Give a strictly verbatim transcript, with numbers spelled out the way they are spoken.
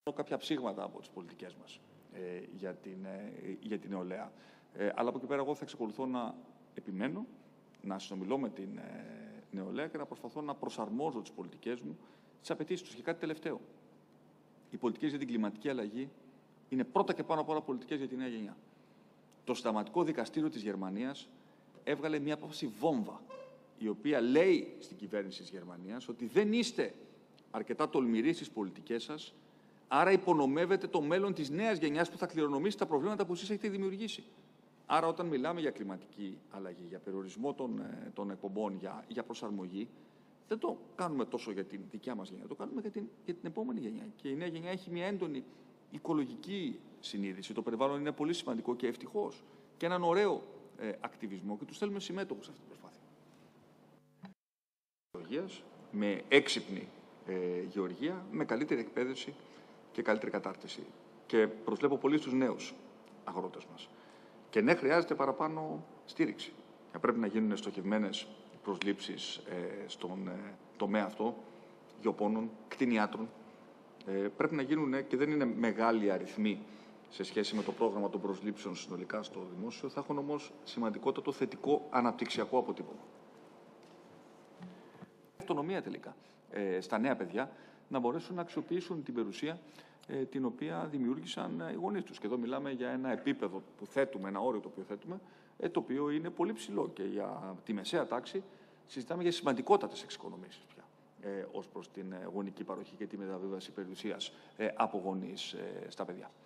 κάποια ψήγματα από τις πολιτικές μας ε, για, την, ε, για την νεολαία. Ε, αλλά από εκεί πέρα εγώ θα εξακολουθώ να επιμένω, να συνομιλώ με την ε, νεολαία και να προσπαθώ να προσαρμόζω τις πολιτικές μου στις απαιτήσεις τους. Και κάτι τελευταίο. Οι πολιτικές για την κλιματική αλλαγή είναι πρώτα και πάνω απ' όλα πολιτικές για τη νέα γενιά. Το Συνταγματικό Δικαστήριο της Γερμανίας έβγαλε μια απόφαση βόμβα, η οποία λέει στην κυβέρνηση της Γερμανίας ότι δεν είστε αρκετά τολμηροί στις πολιτικές σας, άρα υπονομεύετε το μέλλον της νέας γενιάς που θα κληρονομήσει τα προβλήματα που εσείς έχετε δημιουργήσει. Άρα, όταν μιλάμε για κλιματική αλλαγή, για περιορισμό των, των εκπομπών, για, για προσαρμογή, δεν το κάνουμε τόσο για την δικιά μας γενιά, το κάνουμε για την, για την επόμενη γενιά. Και η νέα γενιά έχει μια έντονη οικολογική συνείδηση. Το περιβάλλον είναι πολύ σημαντικό και ευτυχώς. Και έναν ωραίο ε, ακτιβισμό και τους θέλουμε συμμέτοχους σε αυτή την προσπάθεια. Με έξυπνη ε, γεωργία, με καλύτερη εκπαίδευση και καλύτερη κατάρτιση. Και προσβλέπω πολύ στους νέους αγρότες μας. Και ναι, χρειάζεται παραπάνω στήριξη. Και πρέπει να γίνουν στοχευμένες προσλήψεις ε, στον ε, τομέα αυτό, γεωπόνων, κτηνιάτρων. Ε, πρέπει να γίνουν και δεν είναι μεγάλοι αριθμοί σε σχέση με το πρόγραμμα των προσλήψεων συνολικά στο δημόσιο, θα έχουν όμως σημαντικότατο θετικό αναπτυξιακό αποτύπωμα. Αυτονομία τελικά ε, στα νέα παιδιά να μπορέσουν να αξιοποιήσουν την περιουσία ε, την οποία δημιούργησαν ε, οι γονείς τους. Και εδώ μιλάμε για ένα επίπεδο που θέτουμε, ένα όριο το οποίο θέτουμε, ε, το οποίο είναι πολύ ψηλό. Και για τη μεσαία τάξη συζητάμε για σημαντικότατες εξοικονομήσεις πια ε, ως προς την γονική παροχή και τη μεταβίβαση περιουσίας ε, από γονείς ε, στα παιδιά.